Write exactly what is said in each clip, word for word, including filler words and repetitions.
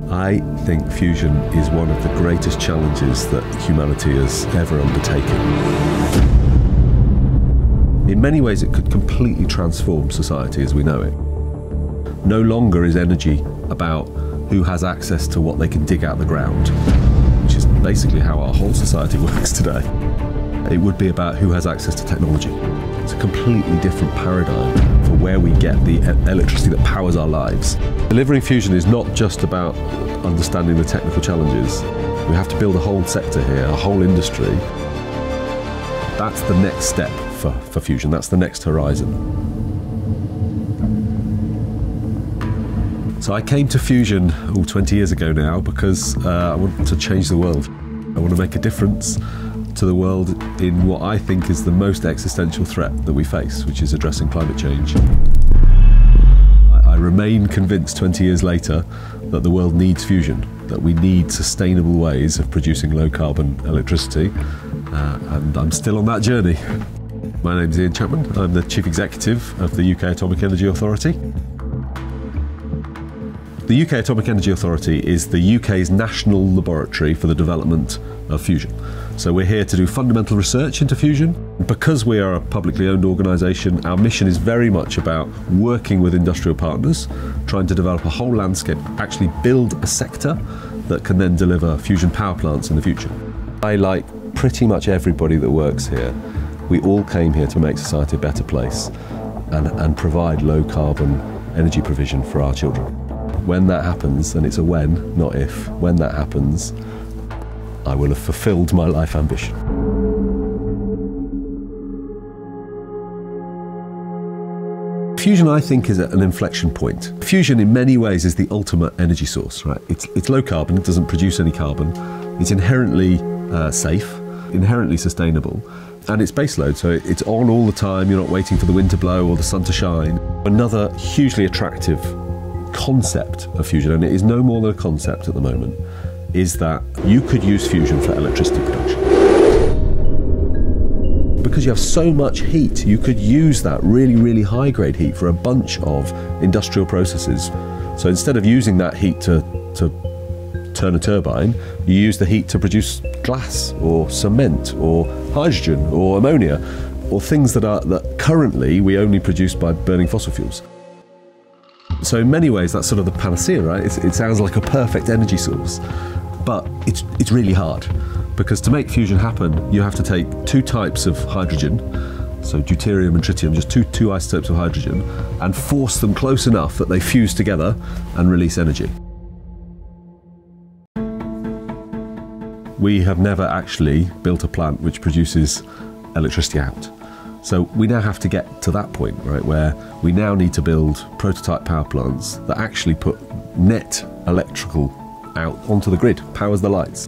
I think fusion is one of the greatest challenges that humanity has ever undertaken. In many ways, it could completely transform society as we know it. No longer is energy about who has access to what they can dig out of the ground, which is basically how our whole society works today. It would be about who has access to technology. It's a completely different paradigm for where we get the electricity that powers our lives. Delivering fusion is not just about understanding the technical challenges. We have to build a whole sector here, a whole industry. That's the next step for, for fusion. That's the next horizon. So I came to fusion oh, twenty years ago now because uh, I want to change the world. I want to make a difference to the world in what I think is the most existential threat that we face, which is addressing climate change. I, I remain convinced twenty years later that the world needs fusion, that we need sustainable ways of producing low carbon electricity, uh, and I'm still on that journey. My name is Ian Chapman. I'm the Chief Executive of the U K Atomic Energy Authority. The U K Atomic Energy Authority is the U K's national laboratory for the development of fusion. So we're here to do fundamental research into fusion. Because we are a publicly owned organisation, our mission is very much about working with industrial partners, trying to develop a whole landscape, actually build a sector that can then deliver fusion power plants in the future. I, like pretty much everybody that works here, we all came here to make society a better place and, and provide low carbon energy provision for our children. When that happens, and it's a when, not if, when that happens, I will have fulfilled my life ambition. Fusion, I think, is at an inflection point. Fusion, in many ways, is the ultimate energy source, right? It's, it's low carbon, it doesn't produce any carbon, it's inherently uh, safe, inherently sustainable, and it's baseload, so it's on all the time, you're not waiting for the wind to blow or the sun to shine. Another hugely attractive concept of fusion, and it is no more than a concept at the moment, is that you could use fusion for electricity production. Because you have so much heat, you could use that really, really high grade heat for a bunch of industrial processes. So instead of using that heat to, to turn a turbine, you use the heat to produce glass or cement or hydrogen or ammonia, or things that are that currently we only produce by burning fossil fuels. So in many ways, that's sort of the panacea, right? It's, it sounds like a perfect energy source, but it's, it's really hard, because to make fusion happen, you have to take two types of hydrogen, so deuterium and tritium, just two, two isotopes of hydrogen, and force them close enough that they fuse together and release energy. We have never actually built a plant which produces electricity out. So we now have to get to that point, right, where we now need to build prototype power plants that actually put net electrical out onto the grid, powers the lights.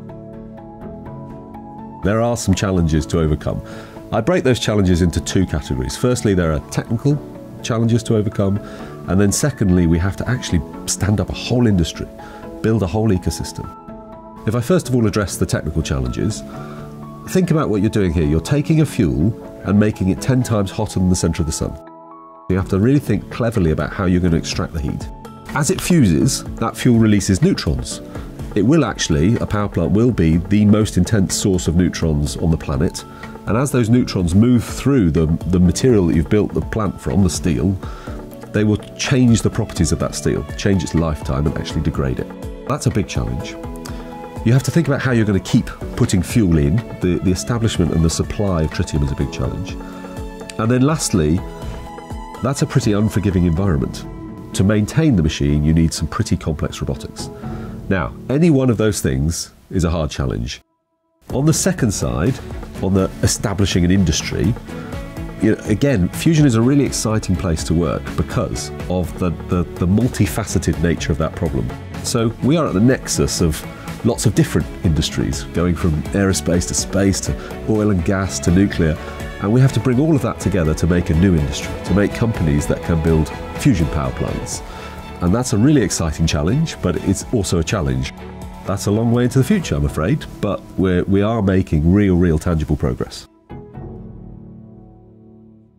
There are some challenges to overcome. I break those challenges into two categories. Firstly, there are technical challenges to overcome, and then secondly, we have to actually stand up a whole industry, build a whole ecosystem. If I first of all address the technical challenges, think about what you're doing here. You're taking a fuel and making it ten times hotter than the centre of the sun. You have to really think cleverly about how you're going to extract the heat. As it fuses, that fuel releases neutrons. It will actually, a power plant will be the most intense source of neutrons on the planet. And as those neutrons move through the, the material that you've built the plant from, the steel, they will change the properties of that steel, change its lifetime and actually degrade it. That's a big challenge. You have to think about how you're going to keep putting fuel in. The, the establishment and the supply of tritium is a big challenge. And then lastly, that's a pretty unforgiving environment. To maintain the machine, you need some pretty complex robotics. Now, any one of those things is a hard challenge. On the second side, on the establishing an industry, you know, again, fusion is a really exciting place to work because of the, the, the multifaceted nature of that problem. So we are at the nexus of lots of different industries, going from aerospace to space to oil and gas to nuclear, and we have to bring all of that together to make a new industry, to make companies that can build fusion power plants. And that's a really exciting challenge, but it's also a challenge. That's a long way into the future, I'm afraid, but we're, we are making real, real tangible progress.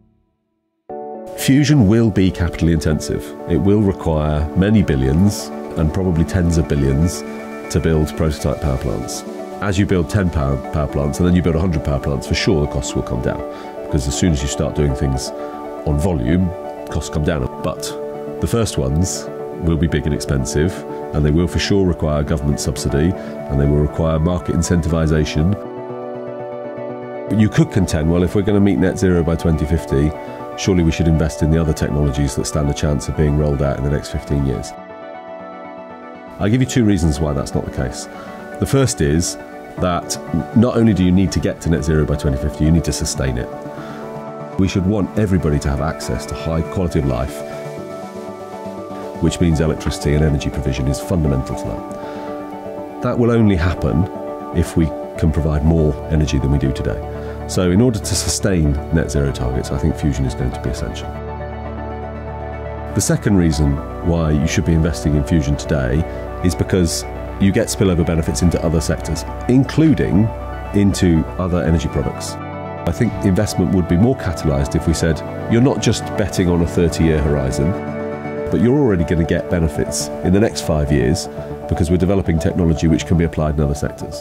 Fusion will be capitally intensive. It will require many billions, and probably tens of billions to build prototype power plants. As you build ten power, power plants and then you build one hundred power plants, for sure the costs will come down, because as soon as you start doing things on volume, costs come down. But the first ones will be big and expensive, and they will for sure require government subsidy, and they will require market incentivisation. But you could contend, well, if we're going to meet net zero by twenty fifty, surely we should invest in the other technologies that stand a chance of being rolled out in the next fifteen years. I'll give you two reasons why that's not the case. The first is that not only do you need to get to net zero by twenty fifty, you need to sustain it. We should want everybody to have access to high quality of life, which means electricity and energy provision is fundamental to that. That will only happen if we can provide more energy than we do today. So in order to sustain net zero targets, I think fusion is going to be essential. The second reason why you should be investing in fusion today is because you get spillover benefits into other sectors, including into other energy products. I think investment would be more catalysed if we said, you're not just betting on a thirty-year horizon, but you're already going to get benefits in the next five years because we're developing technology which can be applied in other sectors.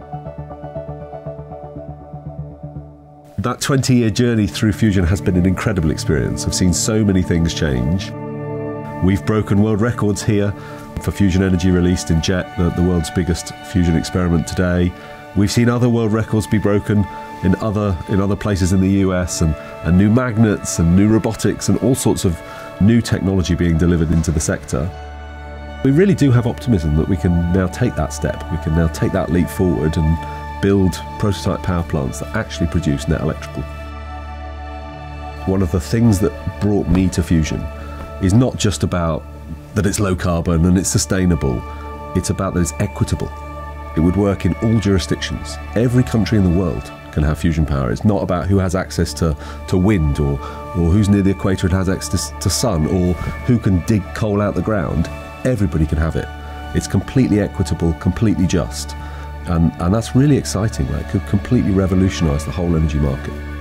That twenty-year journey through fusion has been an incredible experience. I've seen so many things change. We've broken world records here for fusion energy released in JET, the, the world's biggest fusion experiment today. We've seen other world records be broken in other, in other places in the U S, and, and new magnets and new robotics and all sorts of new technology being delivered into the sector. We really do have optimism that we can now take that step. We can now take that leap forward and build prototype power plants that actually produce net electrical. One of the things that brought me to fusion is not just about that it's low carbon and it's sustainable, it's about that it's equitable. It would work in all jurisdictions. Every country in the world can have fusion power. It's not about who has access to, to wind, or, or who's near the equator and has access to, to sun, or who can dig coal out the ground. Everybody can have it. It's completely equitable, completely just. And, and that's really exciting. Right? It could completely revolutionise the whole energy market.